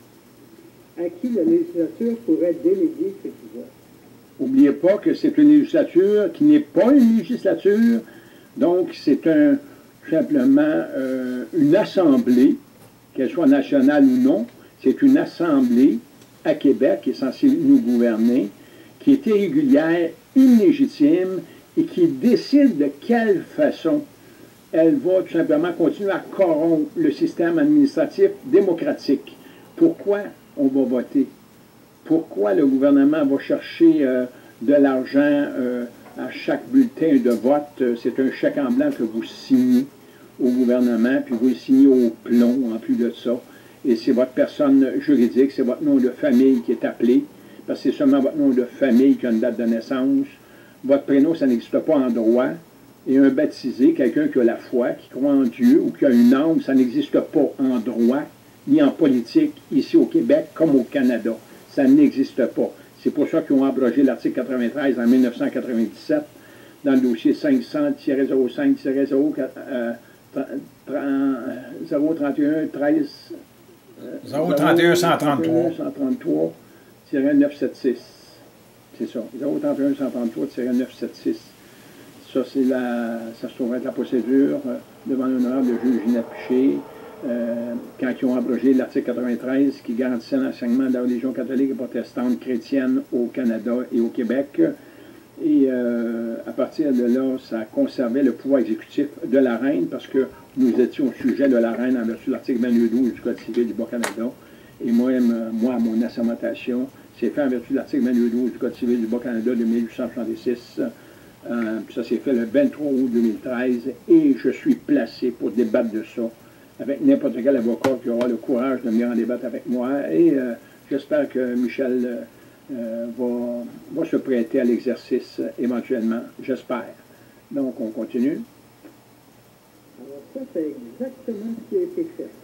à qui la législature pourrait déléguer ses pouvoirs. N'oubliez pas que c'est une législature qui n'est pas une législature, donc c'est simplement une assemblée, qu'elle soit nationale ou non, c'est une assemblée à Québec qui est censée nous gouverner, qui est irrégulière, illégitime et qui décide de quelle façon elle va tout simplement continuer à corrompre le système administratif démocratique. Pourquoi on va voter? Pourquoi le gouvernement va chercher de l'argent à chaque bulletin de vote? C'est un chèque en blanc que vous signez au gouvernement, puis vous le signez au plomb en plus de ça. Et c'est votre personne juridique, c'est votre nom de famille qui est appelé, parce que c'est seulement votre nom de famille qui a une date de naissance. Votre prénom, ça n'existe pas en droit. Et un baptisé, quelqu'un qui a la foi, qui croit en Dieu ou qui a une âme, ça n'existe pas en droit ni en politique, ici au Québec, comme au Canada. Ça n'existe pas. C'est pour ça qu'ils ont abrogé l'article 93 en 1997, dans le dossier 500-05-031-13... 031-133-976. C'est ça. 031-133-976. Ça, ça se trouve être la procédure devant l'honorable juge Ginette Piché, quand ils ont abrogé l'article 93 qui garantissait l'enseignement de la religion catholique et protestante chrétienne au Canada et au Québec. Et à partir de là, ça conservait le pouvoir exécutif de la reine parce que nous étions au sujet de la reine en vertu de l'article 2212 du Code civil du Bas-Canada. Et moi, mon assermentation, c'est fait en vertu de l'article 2212 du Code civil du Bas-Canada de 1866. Ça s'est fait le 23 août 2013 et je suis placé pour débattre de ça avec n'importe quel avocat qui aura le courage de venir en débattre avec moi. Et j'espère que Michel va se prêter à l'exercice éventuellement. J'espère. Donc, on continue. Alors ça, c'est exactement ce qui a été fait.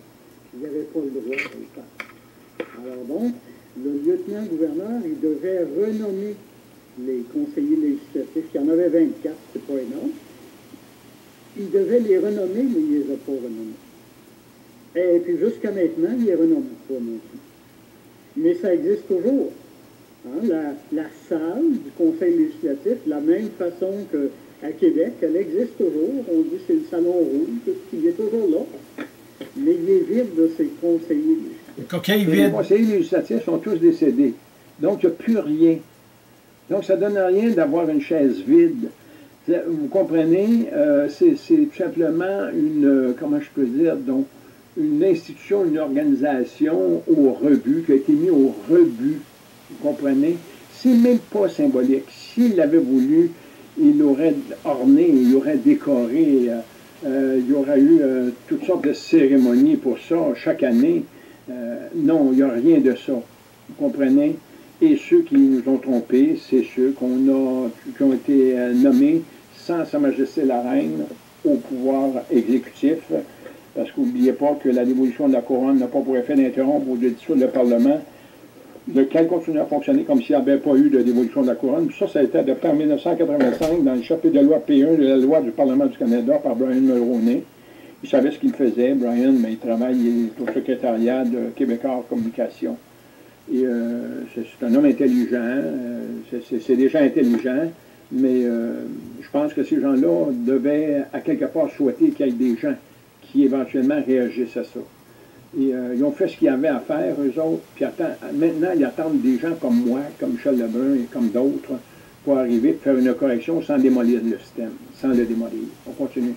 Il n'avait pas le droit de le faire. Alors donc, le lieutenant-gouverneur, il devait renommer les conseillers législatifs. Il y en avait 24, c'est pas énorme. Il devait les renommer, mais il ne les a pas renommés. Et puis jusqu'à maintenant, il les renomme pas non plus. Mais ça existe toujours. Hein, la salle du Conseil législatif, de la même façon qu'à Québec, elle existe toujours. On dit que c'est le salon rouge, il est toujours là. Mais il est vide de ses conseillers législatifs. Coquille Les vide. conseillers législatifs sont tous décédés. Donc, il n'y a plus rien. Donc, ça ne donne rien d'avoir une chaise vide. Vous comprenez, c'est tout simplement une, comment je peux dire, donc, une institution, une organisation au rebut, qui a été mise au rebut. Vous comprenez? C'est même pas symbolique. S'il avait voulu, il l'aurait orné, il l'aurait décoré. Il y aurait eu toutes sortes de cérémonies pour ça chaque année. Non, il n'y a rien de ça. Vous comprenez? Et ceux qui nous ont trompés, c'est ceux qui ont été nommés sans Sa Majesté la Reine au pouvoir exécutif. Parce qu'oubliez pas que la dévolution de la couronne n'a pas pour effet d'interrompre ou de dissoudre le Parlement, lequel continue à fonctionner comme s'il n'y avait pas eu de dévolution de la couronne. Ça a été adopté en 1985 dans le chapitre de loi P1 de la loi du Parlement du Canada par Brian Mulroney. Il savait ce qu'il faisait, Brian, mais il travaille au secrétariat de Québécois Communication. Et c'est un homme intelligent, c'est des gens intelligents, mais je pense que ces gens-là devaient à quelque part souhaiter qu'il y ait des gens qui éventuellement réagissent à ça. Et ils ont fait ce qu'il y avait à faire, eux autres, puis maintenant, ils attendent des gens comme moi, comme Michel Lebrun et comme d'autres, pour arriver à faire une correction sans démolir le système, sans le démolir. On continue.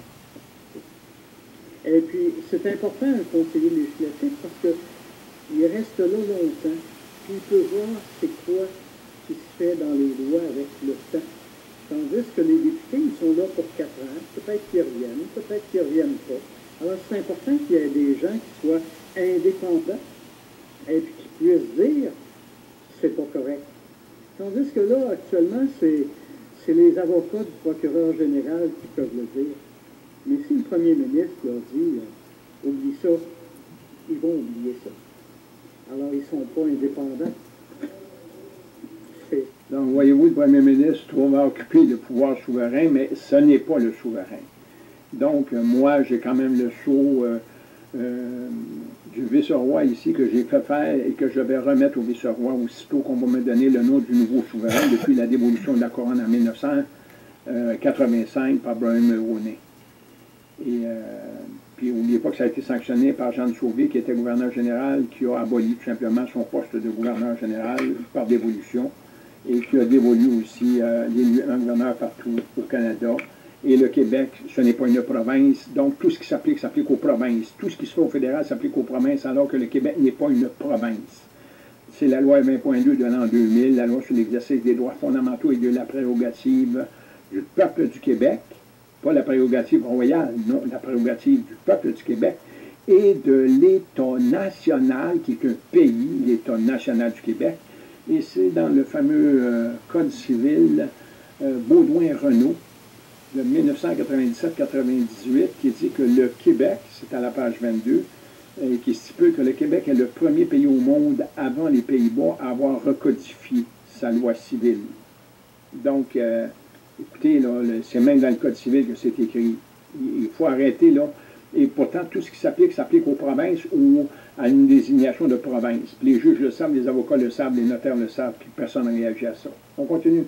Et puis, c'est important, un conseiller législatif, parce qu'il reste là longtemps, puis il peut voir c'est quoi qui se fait dans les lois avec le temps. Tandis que les députés, ils sont là pour 4 ans, peut-être qu'ils reviennent, peut-être qu'ils ne reviennent pas. Alors, c'est important qu'il y ait des gens qui soient indépendants et puis qui puissent dire c'est pas correct. Tandis que là, actuellement, c'est les avocats du procureur général qui peuvent le dire. Mais si le premier ministre leur dit oublie ça, ils vont oublier ça. Alors, ils ne sont pas indépendants. Donc, voyez-vous, le premier ministre va occuper le pouvoir souverain, mais ce n'est pas le souverain. Donc, moi, j'ai quand même le sceau du vice-roi ici que j'ai fait faire et que je vais remettre au vice-roi aussitôt qu'on va me donner le nom du nouveau souverain depuis la dévolution de la couronne en 1985 par Brian Mulroney. Et puis, n'oubliez pas que ça a été sanctionné par Jean Sauvé, qui était gouverneur général, qui a aboli tout simplement son poste de gouverneur général par dévolution et qui a dévolu aussi un gouverneur partout au Canada. Et le Québec, ce n'est pas une province, donc tout ce qui s'applique aux provinces. Tout ce qui se fait au fédéral s'applique aux provinces, alors que le Québec n'est pas une province. C'est la loi 20.2 de l'an 2000, la loi sur l'exercice des droits fondamentaux et de la prérogative du peuple du Québec, pas la prérogative royale, non, la prérogative du peuple du Québec, et de l'État national, qui est un pays, l'État national du Québec. Et c'est dans le fameux Code civil Baudouin-Renault, de 1997-98, qui dit que le Québec, c'est à la page 22, et qui stipule que le Québec est le premier pays au monde, avant les Pays-Bas, à avoir recodifié sa loi civile. Donc, écoutez, c'est même dans le Code civil que c'est écrit. Il faut arrêter, là. Et pourtant, tout ce qui s'applique aux provinces ou à une désignation de province. Puis les juges le savent, les avocats le savent, les notaires le savent, puis personne ne réagit à ça. On continue.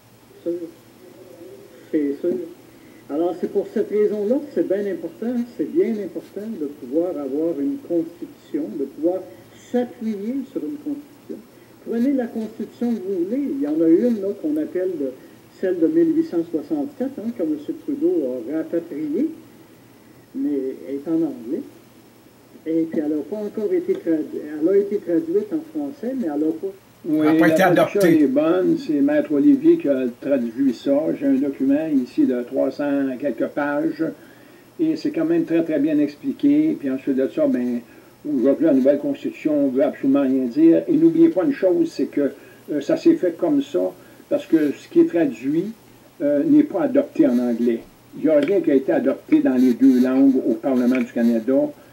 C'est sûr. Alors, c'est pour cette raison-là que c'est bien important de pouvoir avoir une constitution, de pouvoir s'appuyer sur une constitution. Prenez la constitution que vous voulez. Il y en a une là qu'on appelle celle de 1864, hein, que M. Trudeau a rapatriée, mais elle est en anglais. Et puis, elle n'a pas encore été traduite. Elle a été traduite en français, mais elle n'a pas... Oui, n'a pas été traduction adoptée. est bonne. C'est Maître Olivier qui a traduit ça. J'ai un document ici de 300 quelques pages. Et c'est quand même très, très bien expliqué. Puis ensuite de ça, bien, aujourd'hui, la nouvelle Constitution ne veut absolument rien dire. Et n'oubliez pas une chose, c'est que ça s'est fait comme ça, parce que ce qui est traduit n'est pas adopté en anglais. Il n'y a rien qui a été adopté dans les deux langues au Parlement du Canada.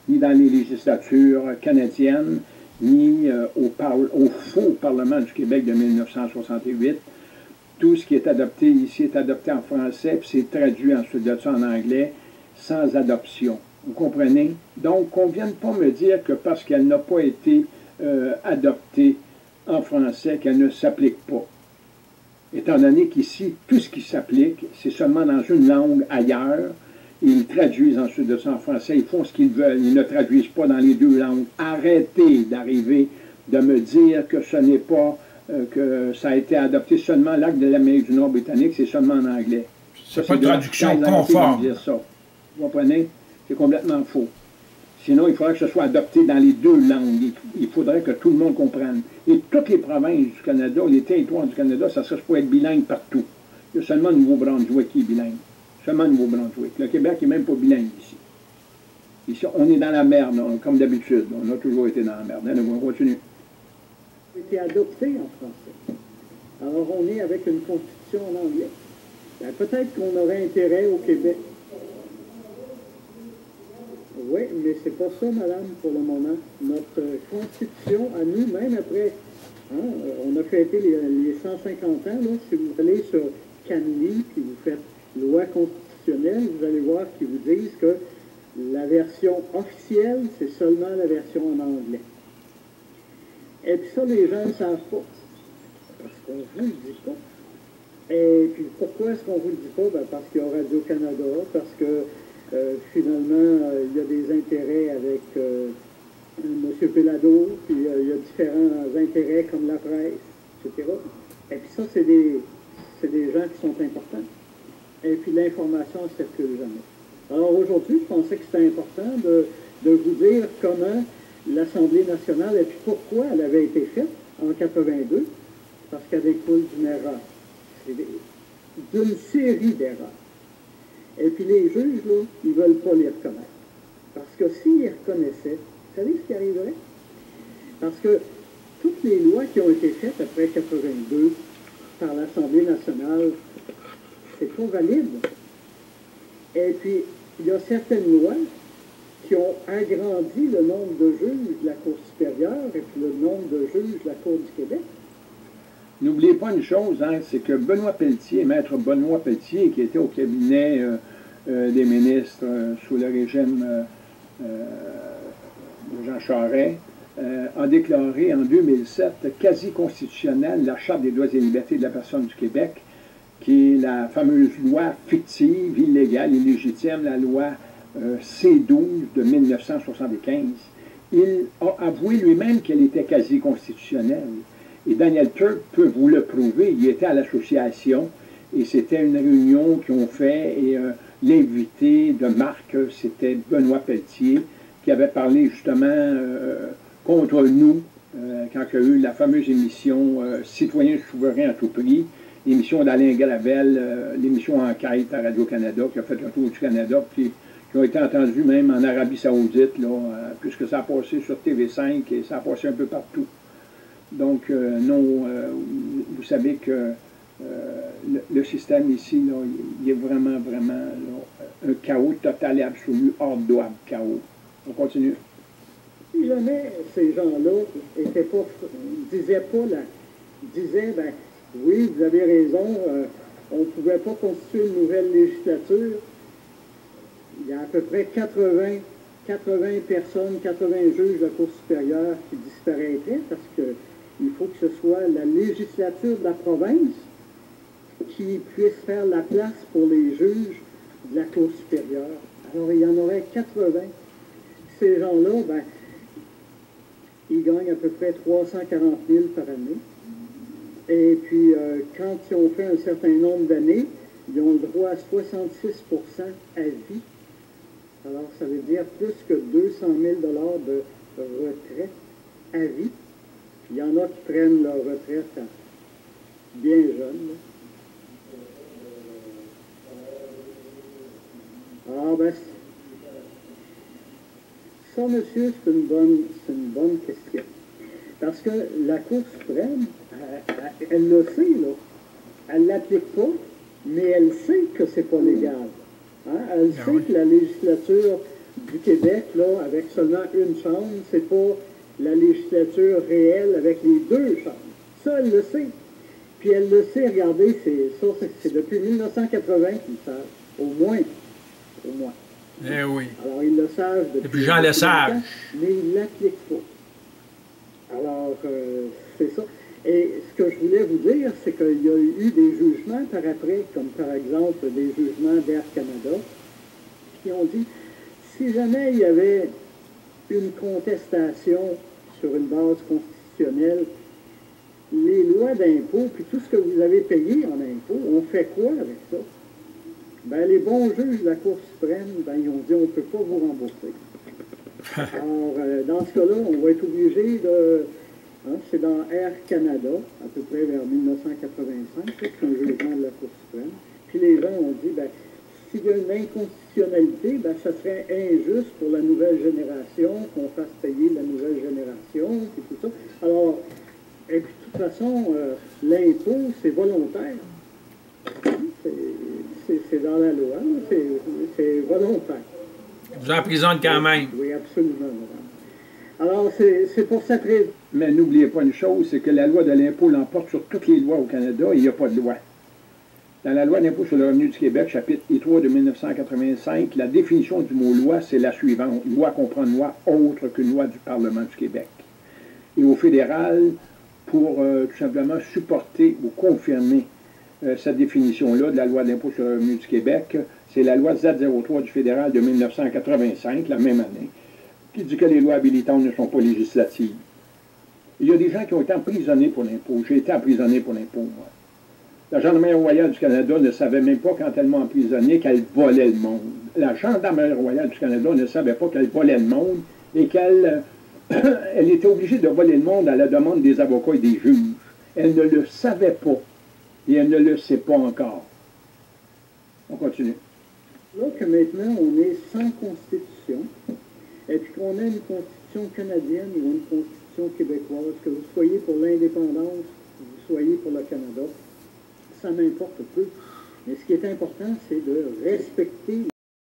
ni dans les législatures canadiennes, ni au faux Parlement du Québec de 1968. Tout ce qui est adopté ici est adopté en français, puis c'est traduit ensuite de ça en anglais, sans adoption. Vous comprenez? Donc, qu'on ne vienne pas me dire que parce qu'elle n'a pas été adoptée en français, qu'elle ne s'applique pas. Étant donné qu'ici, tout ce qui s'applique, c'est seulement dans une langue ailleurs. Ils traduisent ensuite de ça en français, ils font ce qu'ils veulent, ils ne traduisent pas dans les deux langues. Arrêtez d'arriver de me dire que ce n'est pas, que ça a été adopté seulement, l'acte de l'Amérique du Nord britannique, c'est seulement en anglais. C'est pas une traduction conforme. Dire ça. Vous comprenez? C'est complètement faux. Sinon, il faudrait que ce soit adopté dans les deux langues. Il faudrait que tout le monde comprenne. Et toutes les provinces du Canada, les territoires du Canada, ça serait pour être bilingue partout. Il y a seulement le Nouveau-Brunswick qui est bilingue. Seulement le Nouveau-Brunswick. Le Québec n'est même pas bilingue ici. Ici, on est dans la merde, comme d'habitude. On a toujours été dans la merde. Allez, on continue. A été adopté en français. Alors, on est avec une constitution en anglais. Ben, peut-être qu'on aurait intérêt au Québec. Oui, mais c'est pas ça, madame, pour le moment. Notre constitution, à nous, même après, hein, on a fêté les 150 ans, là, si vous allez sur CanLII, puis vous faites loi constitutionnelle, vous allez voir qu'ils vous disent que la version officielle, c'est seulement la version en anglais. Et puis ça, les gens ne savent pas. Parce qu'on ne vous le dit pas. Et puis pourquoi est-ce qu'on ne vous le dit pas? Ben, parce qu'il y a Radio-Canada, parce que finalement, il y a des intérêts avec M. Pelado, puis il y a différents intérêts comme la presse, etc. Et puis ça, c'est des gens qui sont importants. Et puis l'information ne circule jamais. Alors aujourd'hui, je pensais que c'était important de vous dire comment l'Assemblée nationale, et puis pourquoi elle avait été faite en 82, parce qu'elle découle d'une erreur. D'une série d'erreurs. Et puis les juges, là, ils ne veulent pas les reconnaître. Parce que s'ils les reconnaissaient, vous savez ce qui arriverait? Parce que toutes les lois qui ont été faites après 82 par l'Assemblée nationale, c'est pas valide. Et puis, il y a certaines lois qui ont agrandi le nombre de juges de la Cour supérieure et puis le nombre de juges de la Cour du Québec. N'oubliez pas une chose, hein, c'est que Benoît Pelletier, maître Benoît Pelletier, qui était au cabinet des ministres sous le régime de Jean Charest, a déclaré en 2007 quasi constitutionnelle la Charte des droits et libertés de la personne du Québec, qui est la fameuse loi fictive, illégale, illégitime, la loi C-12 de 1975. Il a avoué lui-même qu'elle était quasi constitutionnelle. Et Daniel Turk peut vous le prouver. Il était à l'association et c'était une réunion qu'ils ont fait et l'invité de marque, c'était Benoît Pelletier qui avait parlé justement contre nous quand il y a eu la fameuse émission Citoyens souverains à tout prix, l'émission d'Alain Gravel, l'émission Enquête à Radio-Canada qui a fait un tour du Canada puis qui ont été entendus même en Arabie Saoudite, là, puisque ça a passé sur TV5 et ça a passé un peu partout. Donc, non, vous savez que le système ici, là, il est vraiment, vraiment là, un chaos total et absolu, hors d'homme, chaos. On continue. Si jamais ces gens-là disaient, ben oui, vous avez raison, on ne pouvait pas constituer une nouvelle législature. Il y a à peu près 80 personnes, 80 juges de la Cour supérieure qui disparaîtraient parce que il faut que ce soit la législature de la province qui puisse faire la place pour les juges de la Cour supérieure. Alors, il y en aurait 80. Ces gens-là, ben, ils gagnent à peu près 340 000 par année. Et puis, quand ils ont fait un certain nombre d'années, ils ont le droit à 66 % à vie. Alors, ça veut dire plus que 200 000 $ de retraite à vie. Il y en a qui prennent leur retraite bien jeunes. Ah ben, ça, monsieur, c'est une bonne question. Parce que la Cour suprême, elle le sait, là. Elle ne l'applique pas, mais elle sait que c'est pas légal. Hein? Elle sait que la législature du Québec, là, avec seulement une chambre, c'est pas la législature réelle avec les deux chambres. Ça, elle le sait. Puis elle le sait, regardez, c'est depuis 1980 qu'ils savent, au moins. Au moins. Eh oui. Alors, ils le savent depuis Jean Lesage. Mais ils ne l'appliquent pas. Alors, c'est ça. Et ce que je voulais vous dire, c'est qu'il y a eu des jugements par après, comme par exemple des jugements d'Air Canada, qui ont dit, si jamais il y avait une contestation sur une base constitutionnelle, les lois d'impôt, puis tout ce que vous avez payé en impôt, on fait quoi avec ça? Ben, les bons juges de la Cour suprême, ben, ils ont dit, on ne peut pas vous rembourser. Alors, dans ce cas-là, on va être obligé de... Hein, c'est dans Air Canada, à peu près vers 1985, c'est un jugement de la Cour suprême. Puis les gens ont dit, ben, s'il y a une inconstitutionnalité, ben, ça serait injuste pour la nouvelle génération, qu'on fasse payer la nouvelle génération, puis tout ça. Alors, et puis de toute façon, l'impôt, c'est volontaire. C'est dans la loi, c'est volontaire. Vous emprisonnez quand même. Oui, absolument, madame. Alors, c'est pour cette raison. Mais n'oubliez pas une chose, c'est que la loi de l'impôt l'emporte sur toutes les lois au Canada et il n'y a pas de loi. Dans la loi d'impôt sur le revenu du Québec, chapitre I3 de 1985, la définition du mot loi, c'est la suivante. Loi comprend une loi autre qu'une loi du Parlement du Québec. Et au fédéral, pour tout simplement supporter ou confirmer cette définition-là de la loi d'impôt sur le revenu du Québec, c'est la loi Z03 du fédéral de 1985, la même année, qui dit que les lois habilitantes ne sont pas législatives. Il y a des gens qui ont été emprisonnés pour l'impôt. J'ai été emprisonné pour l'impôt, moi. La Gendarmerie royale du Canada ne savait même pas, quand elle m'a emprisonné, qu'elle volait le monde. La Gendarmerie royale du Canada ne savait pas qu'elle volait le monde et qu'elle elle était obligée de voler le monde à la demande des avocats et des juges. Elle ne le savait pas et elle ne le sait pas encore. On continue. Là que maintenant, on est sans constitution, et puis qu'on a une constitution canadienne ou une constitution québécoise, que vous soyez pour l'indépendance, que vous soyez pour le Canada, ça m'importe peu. Mais ce qui est important, c'est de respecter